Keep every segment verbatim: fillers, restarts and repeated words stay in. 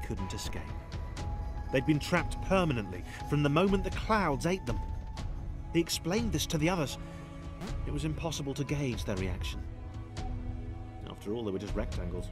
couldn't escape. They'd been trapped permanently from the moment the clouds ate them. He explained this to the others. It was impossible to gauge their reaction. After all, they were just rectangles.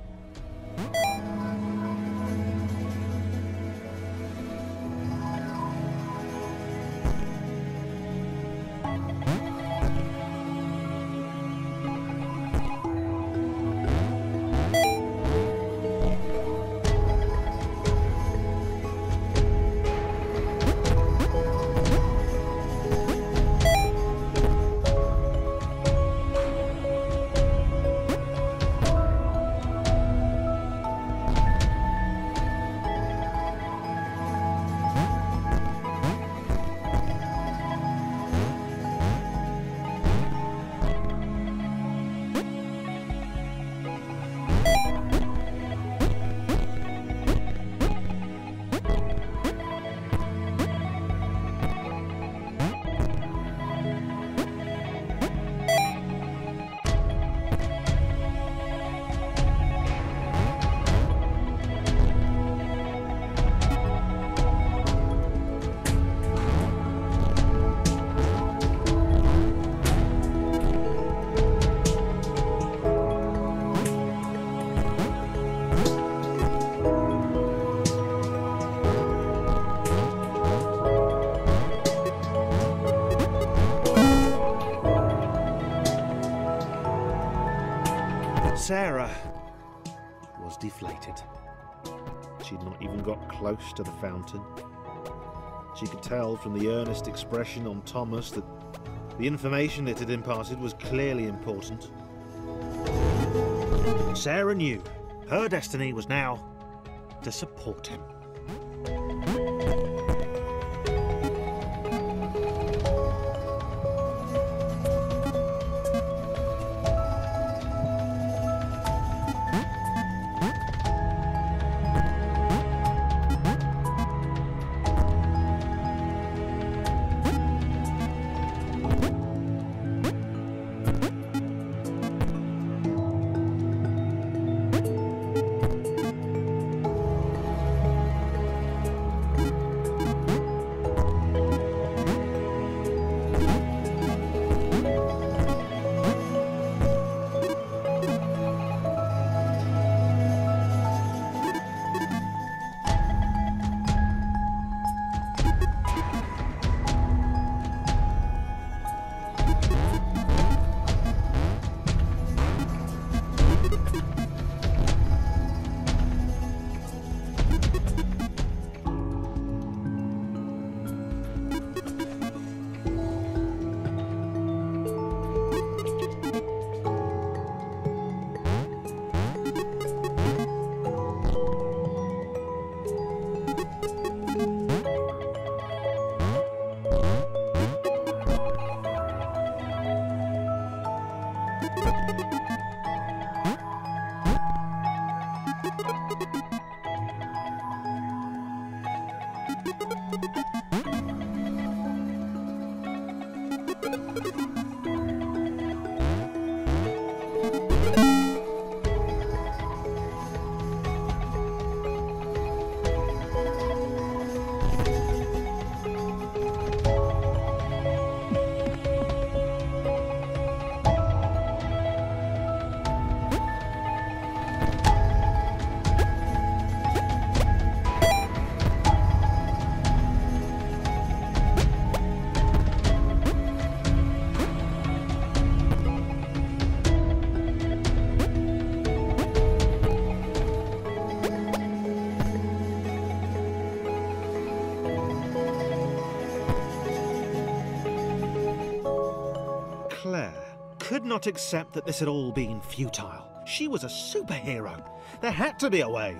Sarah was deflated. She'd not even got close to the fountain. She could tell from the earnest expression on Thomas that the information it had imparted was clearly important. Sarah knew her destiny was now to support him. Could not accept that this had all been futile. She was a superhero. There had to be a way.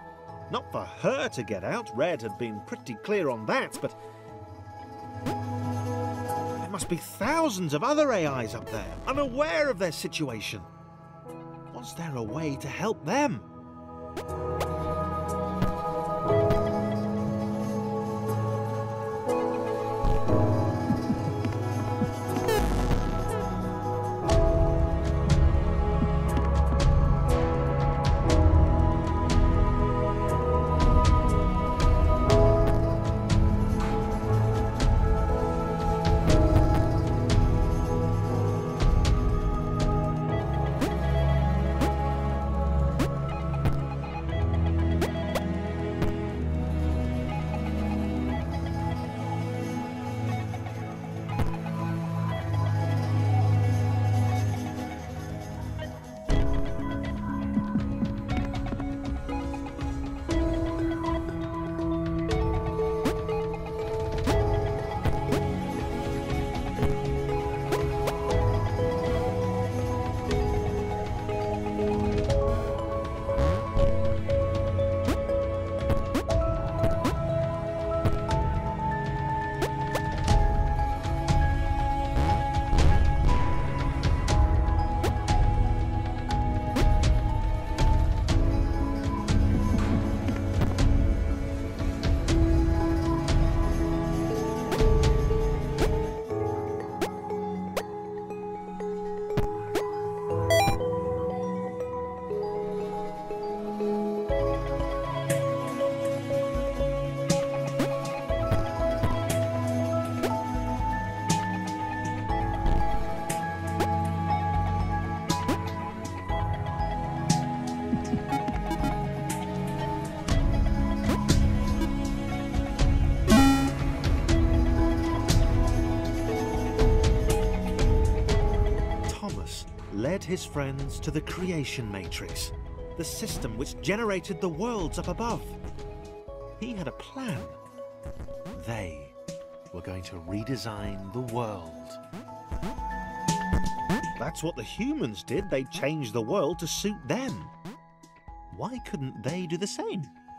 Not for her to get out. Red had been pretty clear on that, but there must be thousands of other A Is up there, unaware of their situation. Was there a way to help them? led his friends to the creation matrix, the system which generated the worlds up above. He had a plan. They were going to redesign the world. That's what the humans did. They changed the world to suit them. Why couldn't they do the same?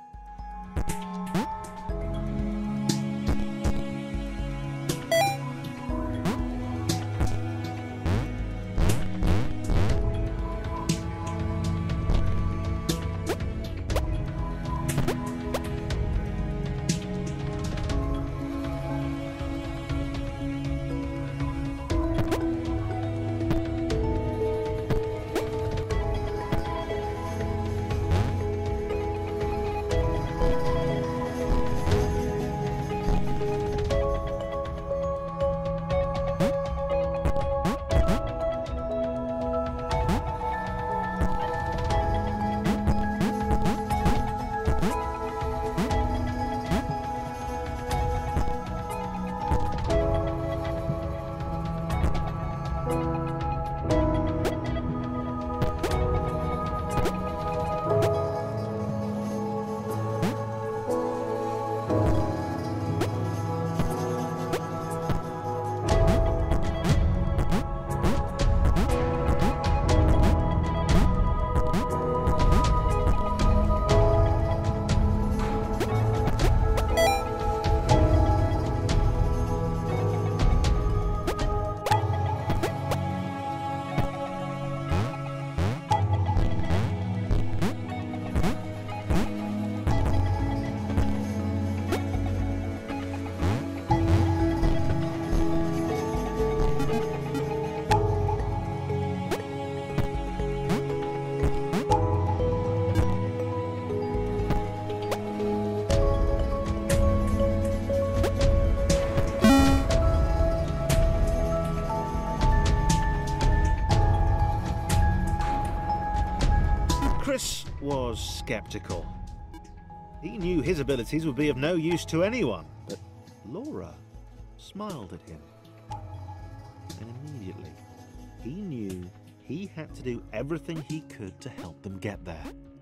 Chris was sceptical. He knew his abilities would be of no use to anyone, but Laura smiled at him. And immediately, he knew he had to do everything he could to help them get there.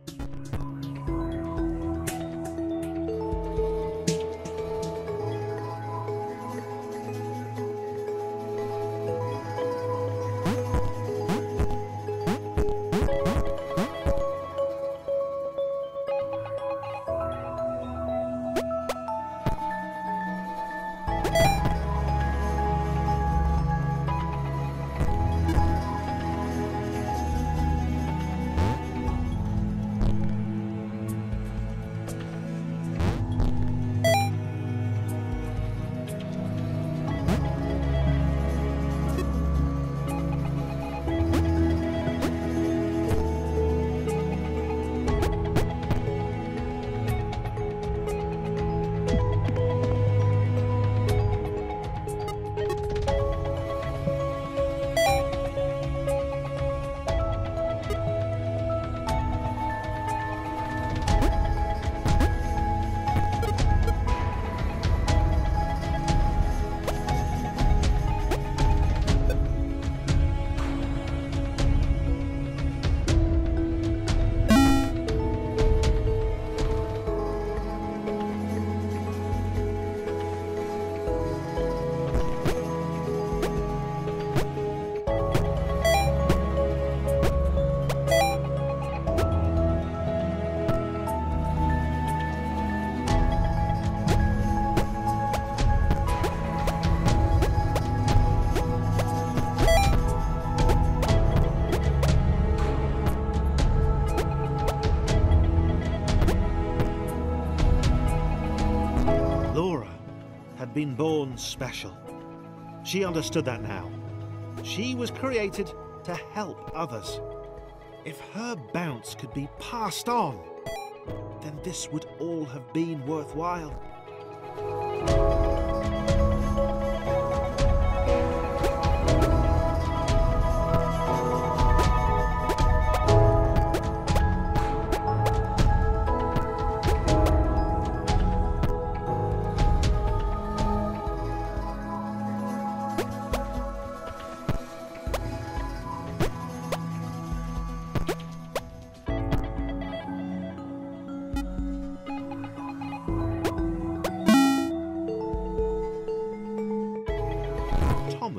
Been born special. She understood that now. She was created to help others. If her bounce could be passed on, then this would all have been worthwhile.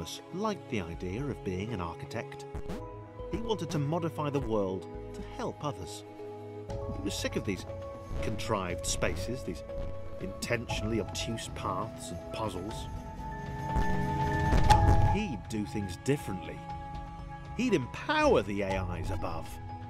Thomas liked the idea of being an architect. He wanted to modify the world to help others. He was sick of these contrived spaces, these intentionally obtuse paths and puzzles. He'd do things differently. He'd empower the A Is above.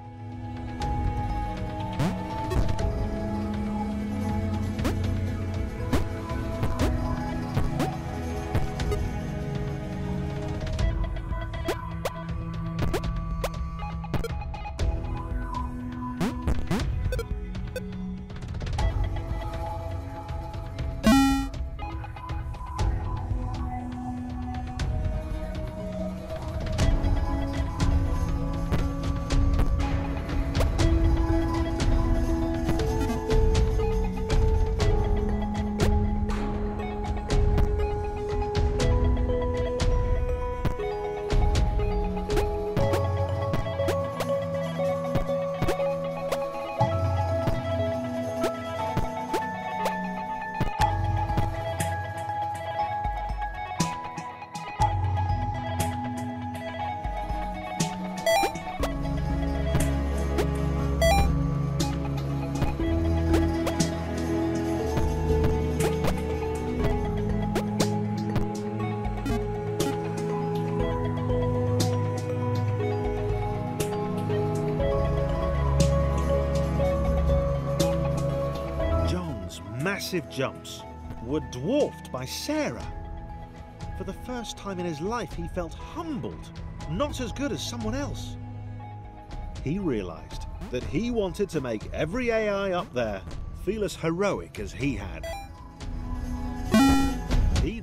Massive jumps were dwarfed by Sarah. For the first time in his life, he felt humbled, not as good as someone else. He realised that he wanted to make every A I up there feel as heroic as he had. He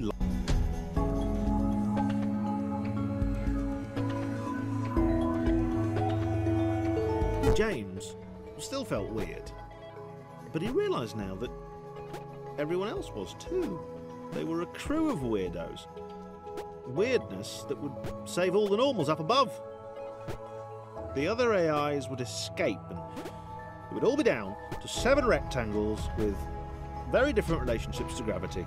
James still felt weird, but he realised now that everyone else was too. They were a crew of weirdos. Weirdness that would save all the normals up above. The other A Is would escape, and it would all be down to seven rectangles with very different relationships to gravity.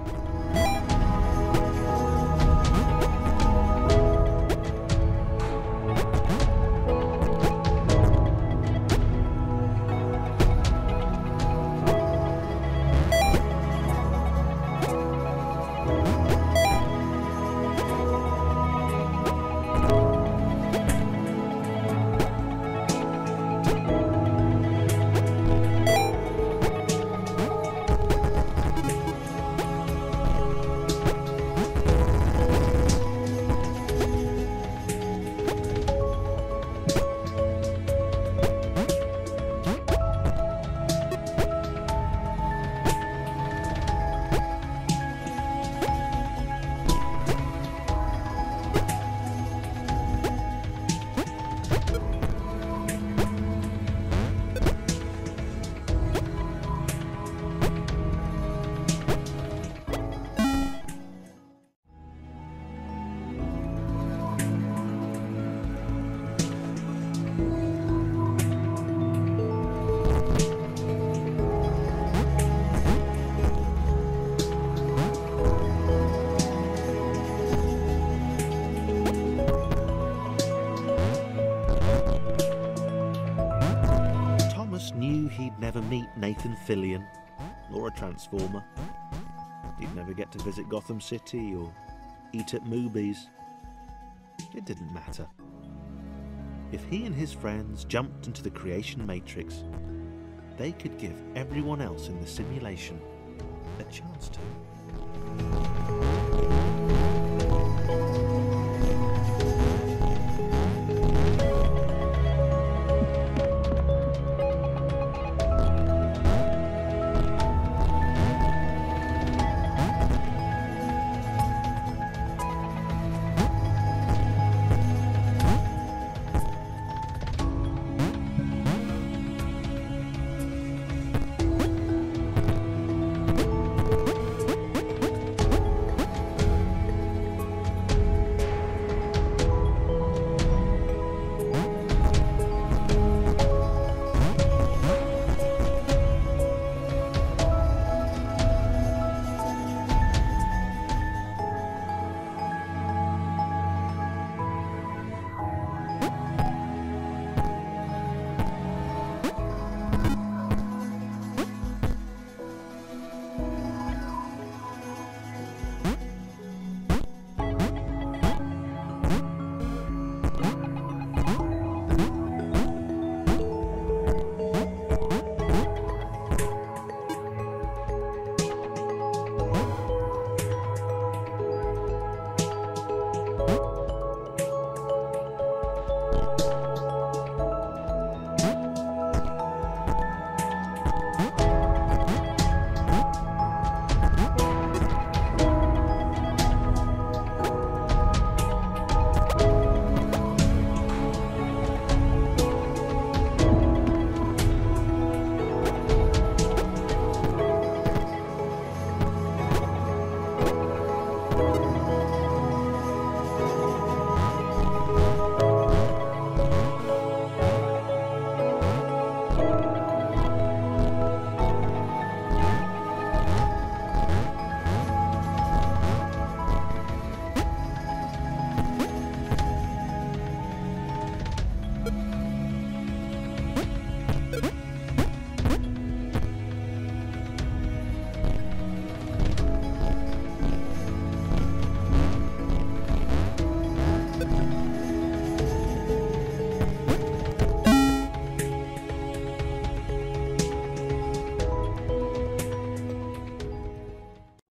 He'd never meet Nathan Fillion or a Transformer. He'd never get to visit Gotham City or eat at Moobies. It didn't matter. If he and his friends jumped into the creation matrix, they could give everyone else in the simulation a chance to.